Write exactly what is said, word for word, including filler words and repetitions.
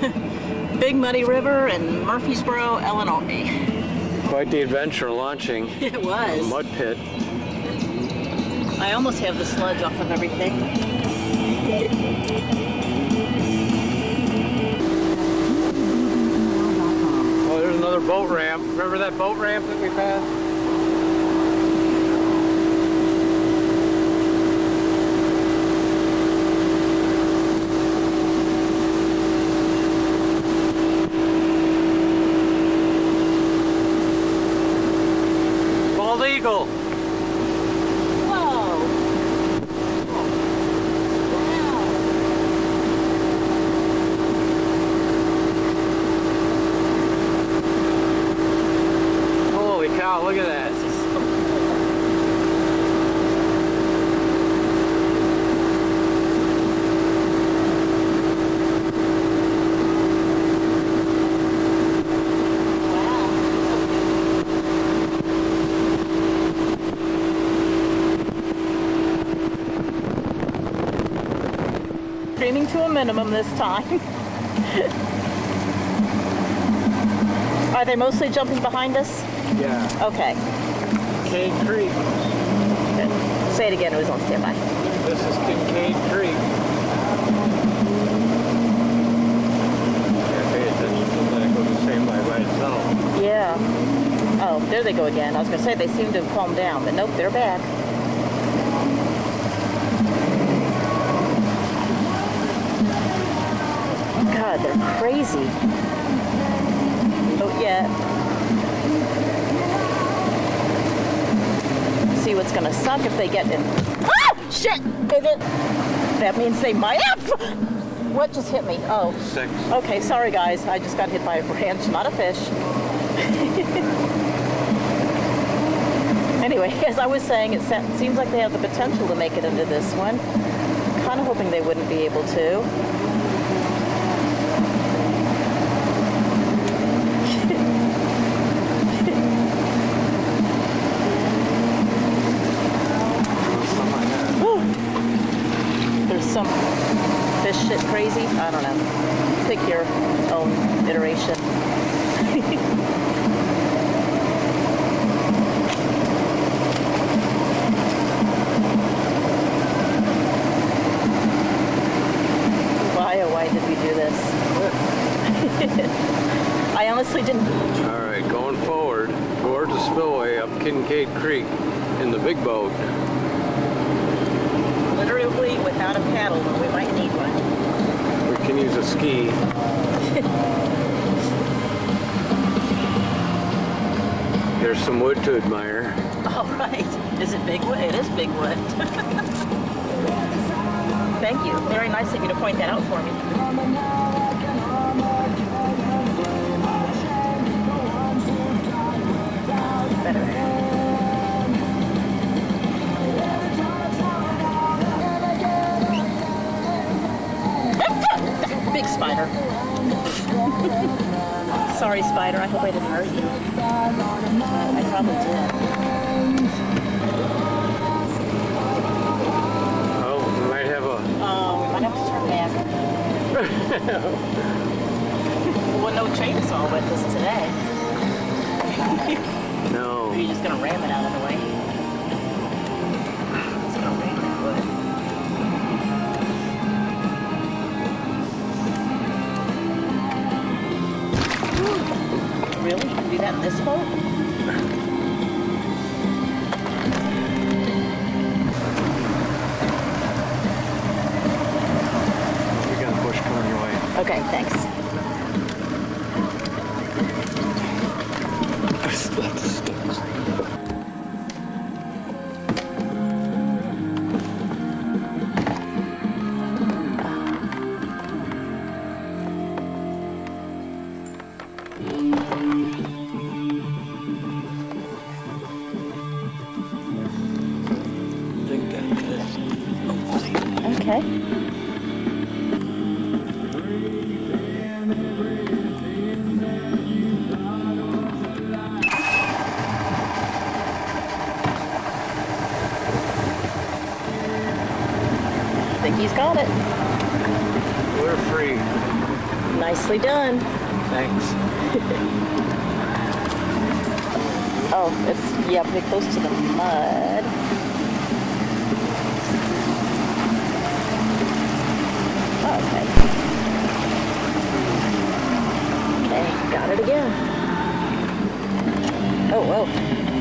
Big Muddy River in Murphysboro, Illinois. Quite the adventure launching. It was. A mud pit. I almost have the sludge off of everything. Oh, there's another boat ramp. Remember that boat ramp that we passed? Eagle. Whoa. Wow. Holy cow, look at that. Screaming to a minimum this time. Are they mostly jumping behind us? Yeah. Okay. Kinkaid Creek. Good. Say it again, it was on standby. This is Kinkaid Creek. Can't pay attention to that. It goes the same way by itself. Yeah. Oh, there they go again. I was going to say they seem to have calmed down, but nope, they're back. God, they're crazy. Oh, yeah. See what's gonna suck if they get in. Ah! Shit! That means they might have. What just hit me? Oh. Six. Okay, sorry guys. I just got hit by a branch, not a fish. Anyway, as I was saying, it seems like they have the potential to make it into this one. Kind of hoping they wouldn't be able to. Some fish shit crazy? I don't know. Pick your own iteration. Why, oh why did we do this? I honestly didn't. Alright, going forward towards the spillway up Kinkaid Creek in the big boat. Literally without a paddle, but we might need one. We can use a ski. There's some wood to admire. All right. Is it big wood? It is big wood. Thank you. Very nice of you to point that out for me. Better. Big spider. Sorry, spider. I hope I didn't hurt you. I probably did. Oh, we might have a... Oh, we might have to turn back. Well, no chainsaw with us today. No. Or are you just going to ram it out of the way? It's going to ram that wood. Really? You can do that in this boat? We got a bush coming your way. Okay, thanks. Okay. I think he's got it. We're free. Nice. Nicely done. Thanks. Oh, it's, yeah, pretty close to the mud. Okay. Okay, got it again. Oh, whoa.